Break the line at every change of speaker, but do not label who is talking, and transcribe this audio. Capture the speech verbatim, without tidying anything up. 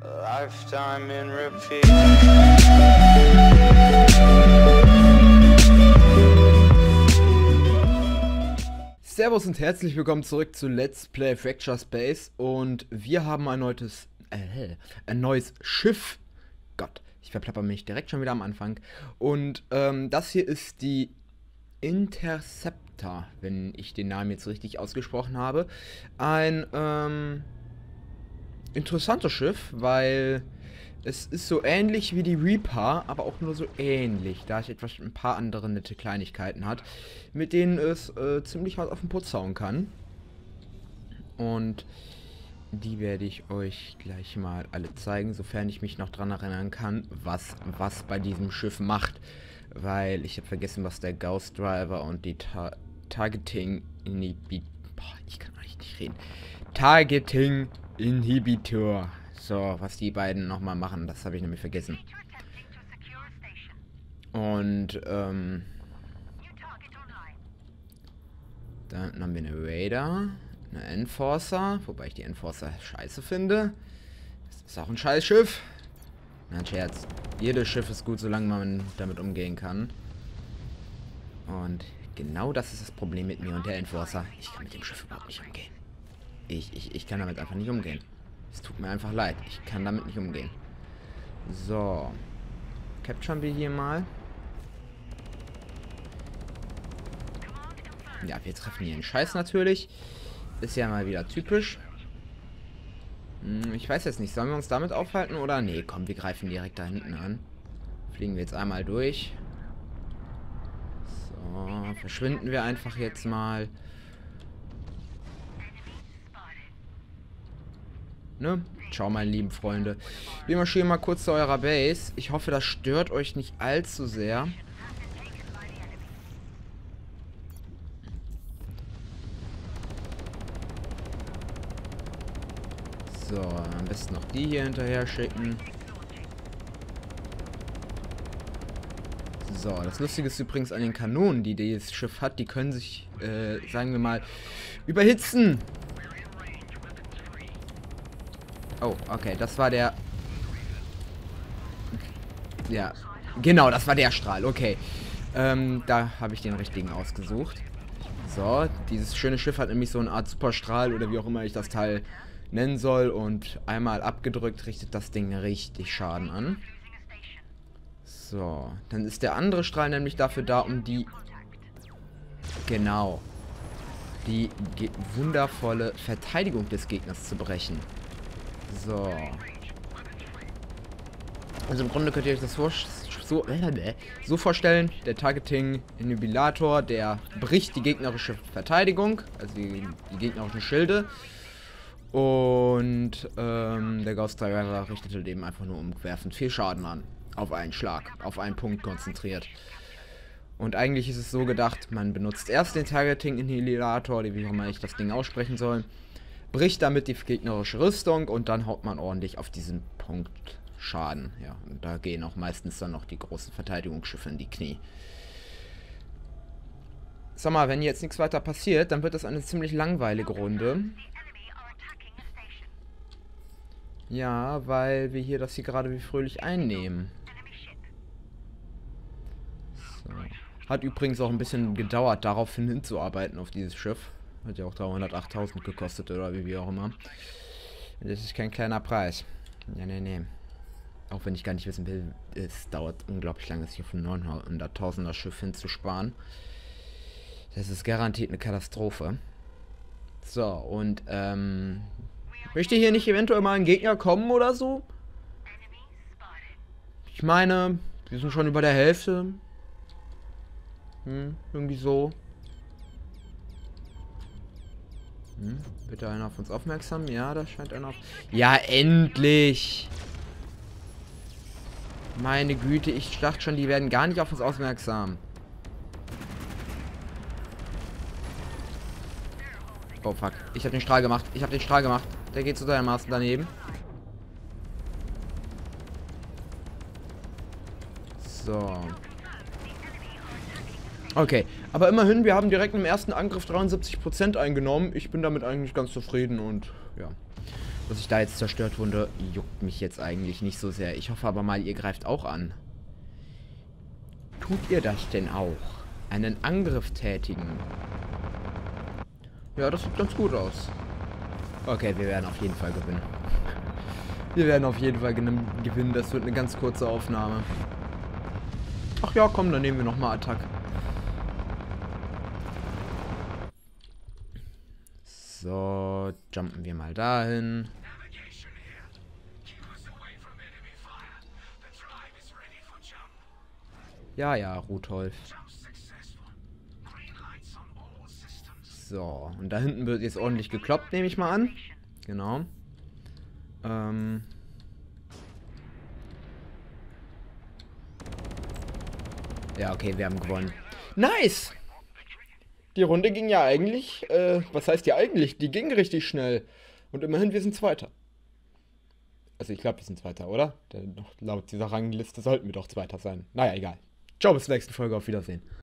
Lifetime in repeat.
Servus und herzlich willkommen zurück zu Let's Play Fracture Space und wir haben ein neues, äh, ein neues Schiff. Gott, ich verplapper mich direkt schon wieder am Anfang. Und ähm, das hier ist die Interceptor, wenn ich den Namen jetzt richtig ausgesprochen habe. Ein ähm, interessantes Schiff, weil es ist so ähnlich wie die Reaper, aber auch nur so ähnlich, da es etwas ein paar andere nette Kleinigkeiten hat, mit denen es äh, ziemlich hart auf den Putz hauen kann. Und die werde ich euch gleich mal alle zeigen, sofern ich mich noch dran erinnern kann, was was bei diesem Schiff macht. Weil ich habe vergessen, was der Ghost Driver und die Ta Targeting Inhibitor... Boah, ich kann eigentlich nicht reden. Targeting Inhibitor. So, was die beiden nochmal machen, das habe ich nämlich vergessen. Und, ähm... dann haben wir eine Raider, eine Enforcer, wobei ich die Enforcer scheiße finde. Das ist auch ein Scheißschiff. Nein, Scherz. Jedes Schiff ist gut, solange man damit umgehen kann. Und genau das ist das Problem mit mir und der Enforcer. Ich kann mit dem Schiff überhaupt nicht umgehen. Ich, ich, ich kann damit einfach nicht umgehen. Es tut mir einfach leid. Ich kann damit nicht umgehen. So. Capturen wir hier mal. Ja, wir treffen hier einen Scheiß natürlich. Ist ja mal wieder typisch. Hm, ich weiß jetzt nicht. Sollen wir uns damit aufhalten oder? Nee, komm, wir greifen direkt da hinten an. Fliegen wir jetzt einmal durch. So, verschwinden wir einfach jetzt mal. Ne? Ciao, meine lieben Freunde. Wir marschieren mal kurz zu eurer Base. Ich hoffe, das stört euch nicht allzu sehr. So, am besten noch die hier hinterher schicken. So, das Lustige ist übrigens an den Kanonen, die dieses Schiff hat. Die können sich, äh, sagen wir mal, überhitzen. Oh, okay, das war der... Ja, genau, das war der Strahl, okay. Ähm, da habe ich den richtigen ausgesucht. So, dieses schöne Schiff hat nämlich so eine Art Superstrahl oder wie auch immer ich das Teil nennen soll. Und einmal abgedrückt richtet das Ding richtig Schaden an. So, dann ist der andere Strahl nämlich dafür da, um die... Genau. Die wundervolle Verteidigung des Gegners zu brechen. So. Also im Grunde könnt ihr euch das vor so, äh, so vorstellen, der Targeting Inhibitor, der bricht die gegnerische Verteidigung, also die, die gegnerischen Schilde. Und ähm, der Ghost Driver richtet halt eben einfach nur umwerfend viel Schaden an. Auf einen Schlag, auf einen Punkt konzentriert. Und eigentlich ist es so gedacht, man benutzt erst den Targeting Inhibitor, wie auch immer ich das Ding aussprechen soll, bricht damit die gegnerische Rüstung und dann haut man ordentlich auf diesen Punkt Schaden. Ja, und da gehen auch meistens dann noch die großen Verteidigungsschiffe in die Knie. Sag mal, wenn jetzt nichts weiter passiert, dann wird das eine ziemlich langweilige Runde. Ja, weil wir hier das hier gerade wie fröhlich einnehmen. So. Hat übrigens auch ein bisschen gedauert, daraufhin hinzuarbeiten auf dieses Schiff. Hat ja auch dreihundertachttausend gekostet oder wie, wie auch immer. Das ist kein kleiner Preis. Ja, nee, nee. Auch wenn ich gar nicht wissen will, es dauert unglaublich lange, sich auf ein neunhunderttausender Schiff hinzusparen. Das ist garantiert eine Katastrophe. So, und, ähm... möchte hier nicht eventuell mal ein Gegner kommen oder so? Ich meine, wir sind schon über der Hälfte. Hm, irgendwie so. Hm, bitte einer auf uns aufmerksam? Ja, da scheint einer auf... Ja, endlich! Meine Güte, ich dachte schon, die werden gar nicht auf uns aufmerksam. Oh, fuck. Ich habe den Strahl gemacht. Ich habe den Strahl gemacht. Der geht zu dermaßen daneben. So. Okay, aber immerhin, wir haben direkt im ersten Angriff dreiundsiebzig Prozent eingenommen. Ich bin damit eigentlich ganz zufrieden und ja. Dass ich da jetzt zerstört wurde, juckt mich jetzt eigentlich nicht so sehr. Ich hoffe aber mal, ihr greift auch an. Tut ihr das denn auch? Einen Angriff tätigen? Ja, das sieht ganz gut aus. Okay, wir werden auf jeden Fall gewinnen. Wir werden auf jeden Fall gewinnen. Das wird eine ganz kurze Aufnahme. Ach ja, komm, dann nehmen wir nochmal Attack. So, jumpen wir mal dahin. Ja, ja, Rudolf. So, und da hinten wird jetzt ordentlich gekloppt, nehme ich mal an. Genau. Ähm. Ja, okay, wir haben gewonnen. Nice! Die Runde ging ja eigentlich, äh, was heißt ja eigentlich? Die ging richtig schnell. Und immerhin, wir sind Zweiter. Also ich glaube, wir sind Zweiter, oder? Denn laut dieser Rangliste sollten wir doch Zweiter sein. Naja, egal. Ciao, bis zur nächsten Folge, auf Wiedersehen.